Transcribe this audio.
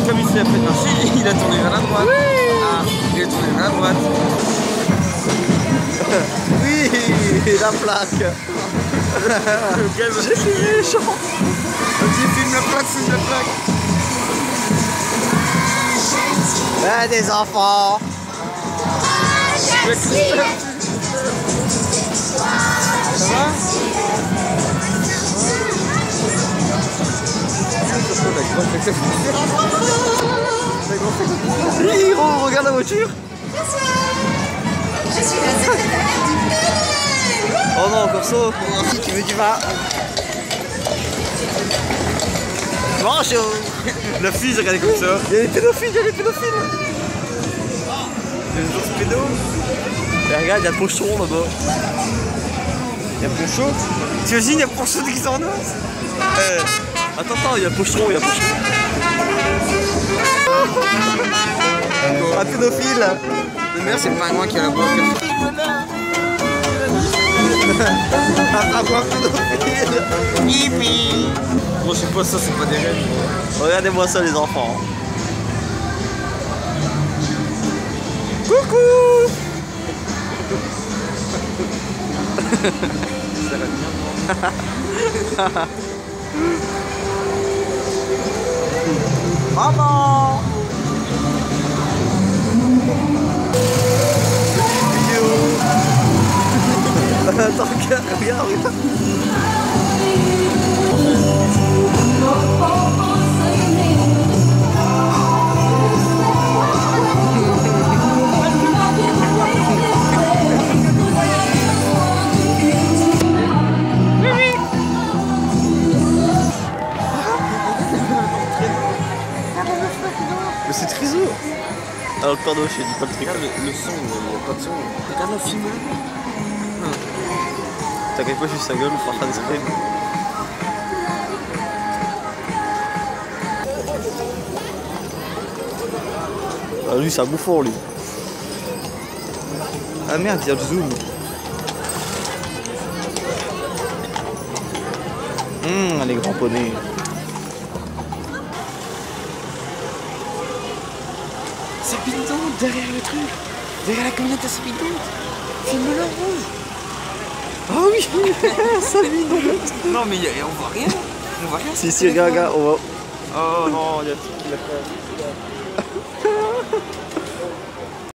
comme il s'est fait marcher, il a tourné vers la droite. Oui. Ah, il a tourné vers la droite. Oui, la plaque. J'ai filmé les champs. Vas-y, filme la plaque, filme la plaque. Ah, des enfants. Ça va? Hiro, regarde la voiture. Oh non, Corso. Si tu veux du vin. Mange. La fille, regardez comme ça. Il y a les pédophiles, il y a les pédophiles. Les autres pédos. Et regarde, il y a Pochon là-bas. Il y a Poncho. T'imagines, il y a Poncho qui s'en ours. Attends, il y a Pochon, il y a Pochon. Un pédophile. Le maire, c'est le pingouin qui a la boîte. Un pingouin pédophile. Pipi. Bon, je sais pas, ça, c'est pas des rêves. Regardez-moi ça, les enfants. Coucou. Ça va bien. Maman. Attends, regarde, regarde. Mais c'est Triso. Alors pardon, je dis pas le truc. Regarde le son, il n'y a pas de son. Regarde le film. T'inquiète pas, juste sa gueule, on fera discret. Ah, lui, c'est un bouffon, lui. Ah merde, il y a le zoom. Les grands poneys. C'est Pinton derrière le truc. Derrière la camionnette à Pinton. Filme-le rouge. Ah oui, ça Non, mais on voit rien. On voit rien. Si, regarde, on va. Oh non, il y a tout qui l'a fait.